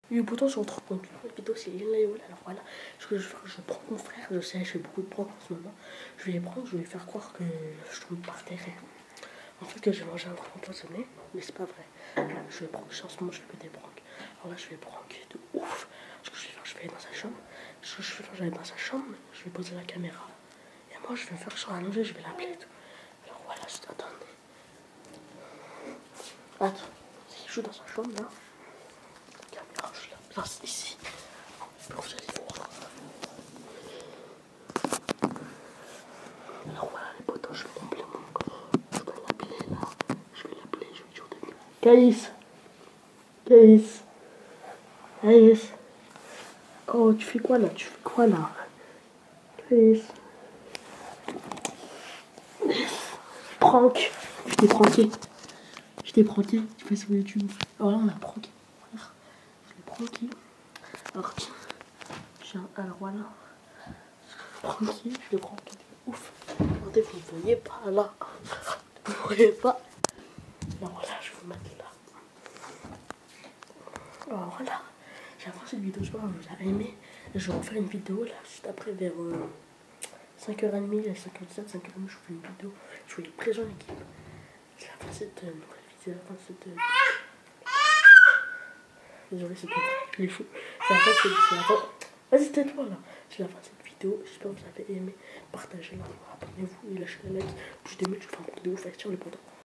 Et pourtant, sur 30 minutes, la vidéo c'est Léo. Alors voilà, ce que je vais faire, je prends mon frère, je sais, je fais beaucoup de pranks en ce moment. Je vais les prendre, je vais lui faire croire que je tombe par terre et tout. En fait, que j'ai mangé un truc empoisonné, mais c'est pas vrai. Je vais prank, en ce moment, je fais que des pranks. Alors là, je vais prank de ouf. Ce que je vais faire, je vais aller dans sa chambre. Ce que je vais faire, je vais aller dans sa chambre, je vais poser la caméra. Et moi, je vais me faire sur allonger, je vais l'appeler et tout. Alors voilà, attendez. Attends, je suis dans sa chambre là. La caméra, je la place ici. Pour que vous allez voir. Alors voilà, les potos, je vais l'appeler. Je vais l'appeler là. Je vais l'appeler, je vais lui dire de Caïs. Caïs. Caïs. Oh, tu fais quoi là? Tu fais quoi là? Caïs. Prank. Je t'ai pranké. Je t'ai pranké. Tu fais sur YouTube. Alors là, on a pranké. Je l'ai pranké. Alors, alors voilà. Pranké. Je l'ai pranké. Ouf. Regardez, vous ne voyez pas là. Vous ne voyez pas. Alors voilà, je vais vous mettre là. Alors voilà. J'apprends cette vidéo, j'espère que vous avez aimé. Je vais refaire une vidéo là, juste après vers 5h30, 5h17, 5h30, je vous fais une vidéo. Je vous les présente l'équipe. C'est la fin de cette nouvelle vidéo, la fin de cette... Désolé, c'est tout. Il est fou. C'est la fin de cette... Vas-y, tais-toi là. C'est la fin de cette vidéo. J'espère que vous avez aimé. Partagez-la, abonnez-vous et lâchez la like. Plus de 1000, je fais un truc de ouf. Tiens, les potos.